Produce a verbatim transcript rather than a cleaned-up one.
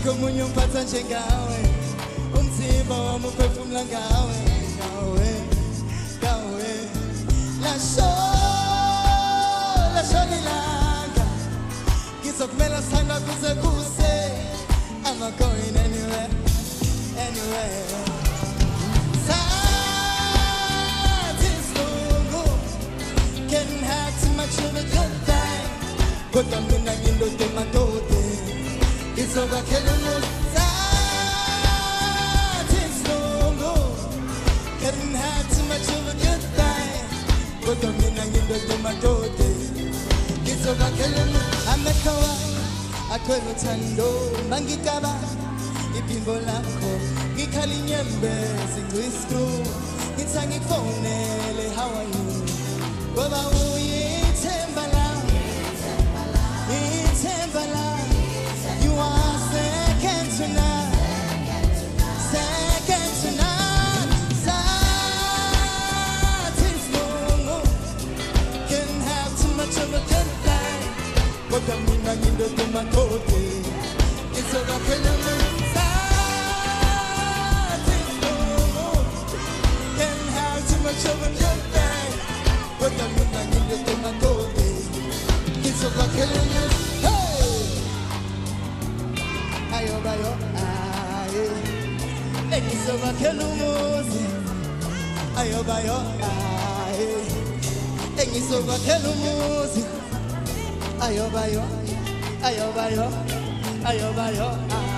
omunye ungiphatha njengawe umzimba wami uphefumula ngawe ngawe ngawe lasho lasho lilanga ngizokumela sithanda kuze kuse I'm not going anywhere anywhere Can't have too much of a good thing but I'm in a window to my door it's over killing Can't have too much of a good thing but I'm in a window to my door it's over killing I'm a kawa akwelo tando mangikaba ipimbo lakho ngikhali nyembezi ngcisku ngitsangi fonele how are you Baba uyithemba lami ithemba lami you are second to none second to none Satin snow can have too much of a good thing but I'm in a window to my door it's a rock and roll Satin snow can have too much of a good thing but I'm in a window to my door it's a rock and roll hey ayo bayo aye it's a rock and roll ayo bayo aye it's a rock and roll ayo bayo ayo bayo ayo bayo